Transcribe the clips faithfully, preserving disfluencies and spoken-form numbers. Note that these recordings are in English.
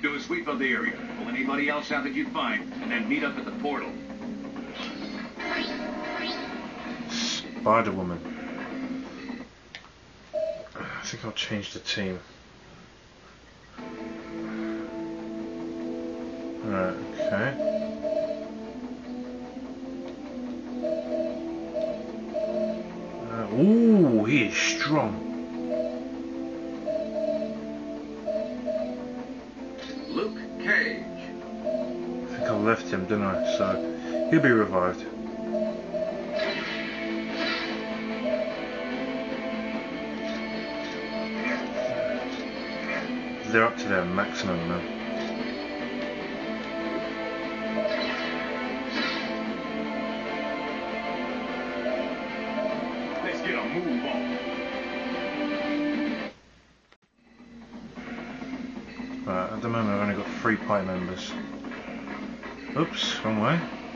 Do a sweep of the area. Pull anybody else out that you find, and then meet up at the portal. Spider-Woman. I think I'll change the team. Right, okay. Uh, ooh, he is strong. Luke Cage. I think I left him, didn't I? So he'll be revived. They're up to their maximum now. Let's get a move on. Right, at the moment I've only got three party members. Oops, wrong way.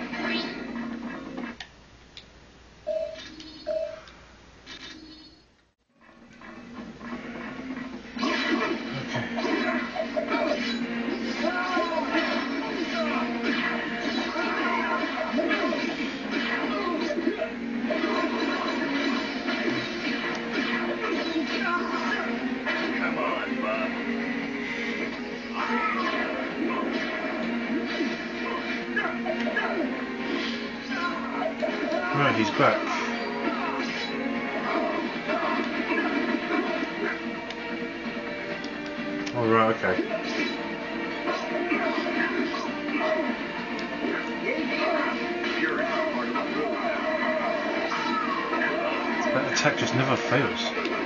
Right, he's back. Oh, right, okay. That attack just never fails.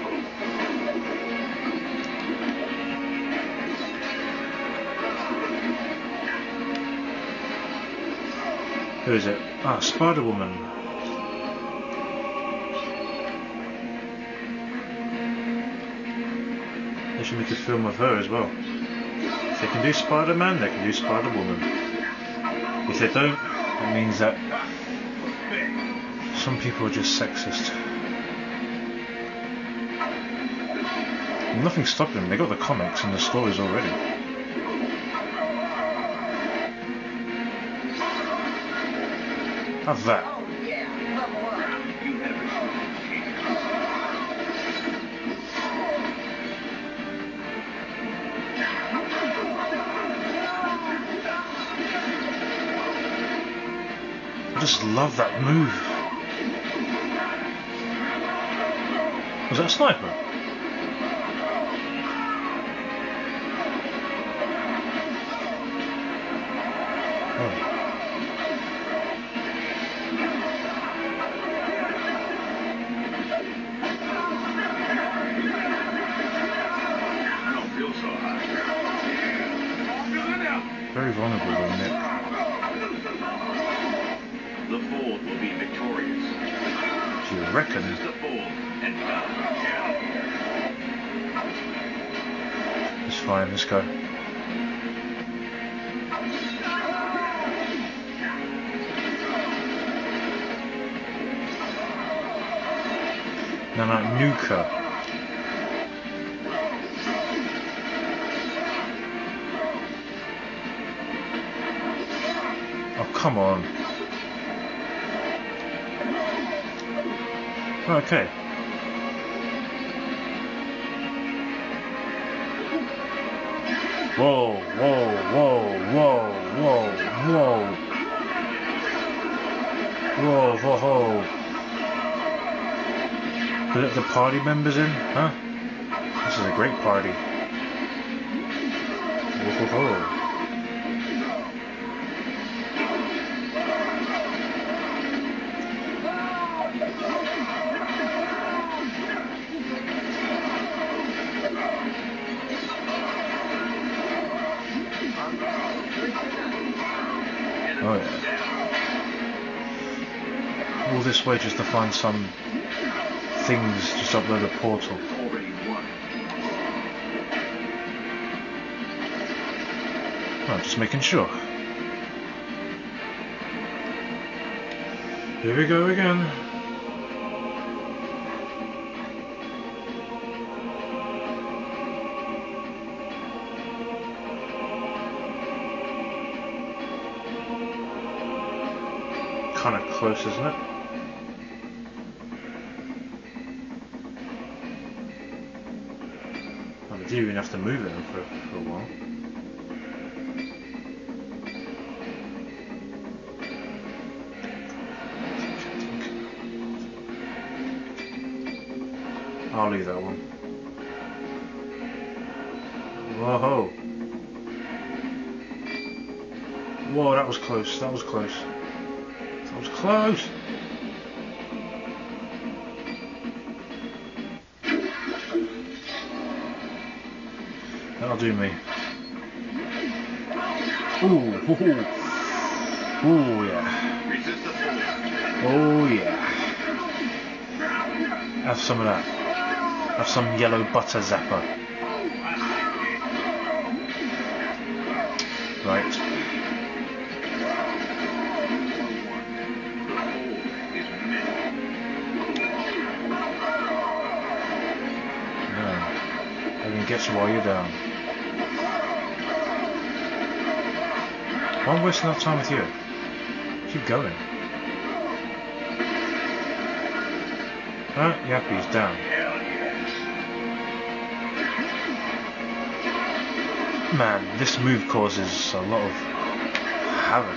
Who is it? Ah, Spider-Woman. They should make a film of her as well. If they can do Spider-Man, they can do Spider-Woman. If they don't, it means that some people are just sexist. And nothing's stopping them. They got the comics and the stories already. Have that. I just love that move. Was that a sniper? Oh. Very vulnerable though, Nick. The Fold will be victorious. Do you reckon? This is the Fold, and now, It's fine, let's go. No, no, Nuka. Oh, come on. Okay. Whoa, whoa, whoa, whoa, whoa, whoa. Whoa, whoa, whoa. Let the party members in, huh? This is a great party. Whoa, whoa, whoa. Oh yeah. All this way just to find some things, just upload a portal. Oh, just making sure. Here we go again. kind of close, isn't it? I do even have to move it for, for a while. I'll leave that one. Whoa! Whoa, that was close. That was close. That was close. That'll do me. Ooh, ooh, ooh, yeah. Oh yeah. Have some of that. Have some yellow butter zapper. Right. Yeah. I can get you while you're down. Why am I wasting enough time with you? Keep going. Huh? Yep, he's down. Man, this move causes a lot of havoc.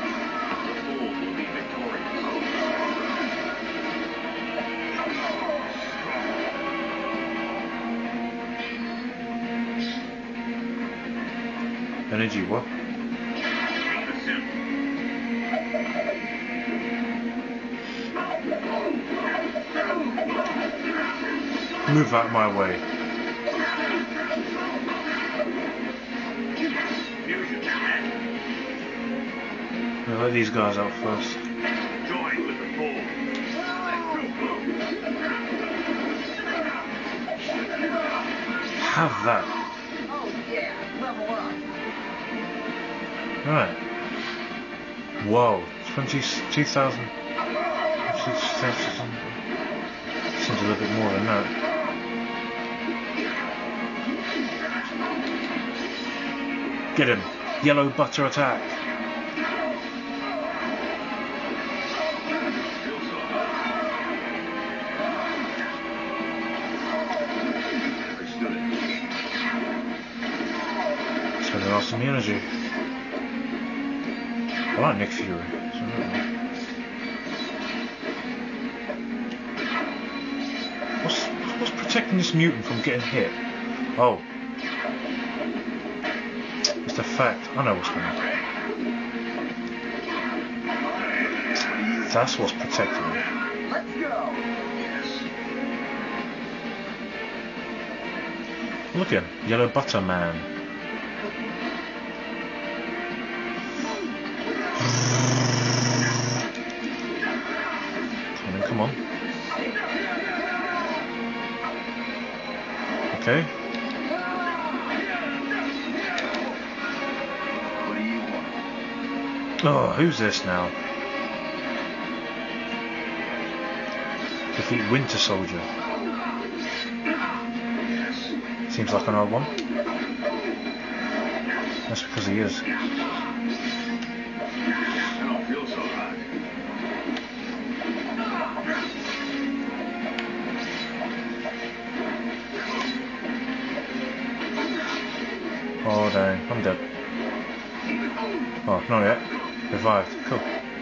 Energy what? Move out my way. I'll let these guys out first. Join with the ball. Have that. Oh yeah, level up. Right. Whoa. twenty-two thousand. Seems a little bit more than that. Get him. Yellow butter attack. Spending lots of energy. I like Nick Fury. What's, what's protecting this mutant from getting hit? Oh. It's the fact. I know what's going on. That's what's protecting me. Let's go. Look at him. Yellow Butter Man. Come on, come on. Okay. Oh, who's this now? Defeat Winter Soldier. Seems like an odd one. That's because he is. I don't feel so hot. Oh dang, I'm dead. Oh, not yet. Revived. Cool.